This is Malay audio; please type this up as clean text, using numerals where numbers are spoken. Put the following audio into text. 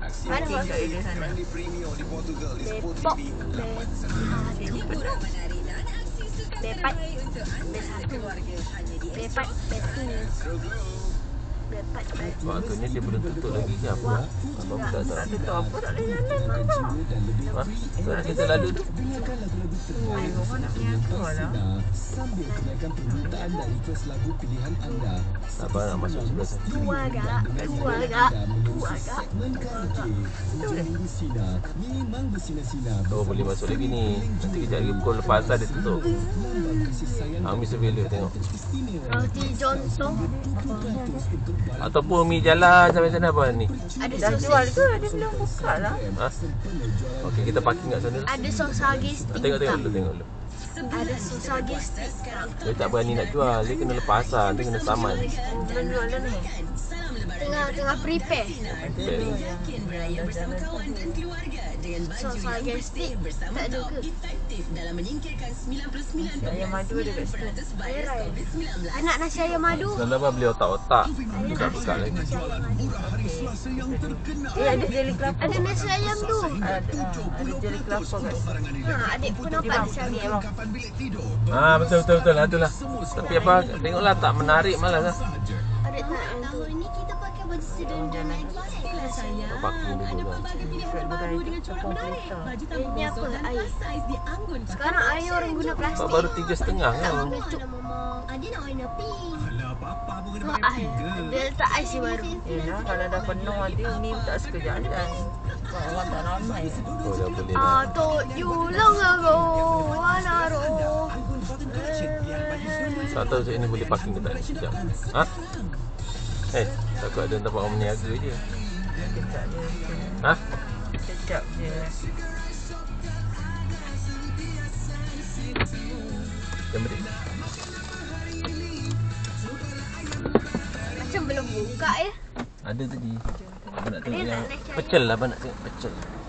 Mana masuk area sana? Depok, Bepat, B1, Bepat, B2, Bepat, B2. Waktu ni dia belum tutup lagi ke apa? Abang tak tahu. Tak tutup apa tak boleh jalan lah. Ha? Kita lalu tu. Orang nak menyangka lah. Sambil kenaikan permintaan dari kelas lagu pilihan anda. Abang nak masuk sebelah sana. Dua agak. Segmen karaoke Hujan bersinar, memang bersinar-sinar. Oh, boleh masuk lagi ni. Nanti kejap lagi pukul lepas asar dia tutup. Mr. Value tengok. Roti Johnson. Ataupun Mi jalan sampai sana apa ni? Ada Dah sosis. jual ke? Dia belum buka lah. Ha? Okey, kita parking kat sana. Ada sosage stick. Tengok dulu, tengok dulu. Ada sosage stick. Dia tak berani nak jual. Dia kena lepas asar, dia kena saman. Belum jual dah ni. Tengah prepare. Okay. Sosage stick tak ada ke? Ayam madu ada kat situ. Anak nasi ayam madu. Dalam apa beli otak-otak. Dia tak buka lagi. Ada jeli kelapa. Ada nasi ayam tu. Ada jeli kelapa kat situ. Adik pun nampak nasi ayam. Ah, betul. Itulah. Tapi apa, tengoklah tak menarik malah lah. Adik tak yang tu. Tahun ni kita pakai baju sedondong lagi lah sayang. Parking dulu lah. Pelbagai pilihan terbaru dengan corak menarik. Baju Ini tambah apa? bosor Air. plus saiz dianggun. Sekarang air orang guna Pak plastik. baru 3.5 kan. Dia nak warna pink. Alah, apa-apa pun kena Oh, pakai air. tiga. Dia letak ais baru. Yelah, kalau dah penuh dia ni tak suka jalan. Orang tak ramai. Oh, dah boleh dah. You long ago, wanaro. Tak tahu saya ni boleh parking ke tak. Sekejap. Ha? Takut ada tempat orang meniaga je. Kejap je. Ha? Kejap je. Jom beri. Macam belum buka ya. Ada tadi. Abang nak tengok Dia yang nak naik pecel lah, abang nak tengok pecel.